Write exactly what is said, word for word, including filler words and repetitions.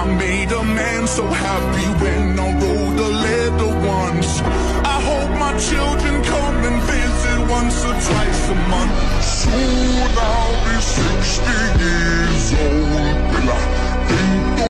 I made a man so happy when I wrote the letter once. I hope my children come and visit once or twice a month. Soon I'll be sixty.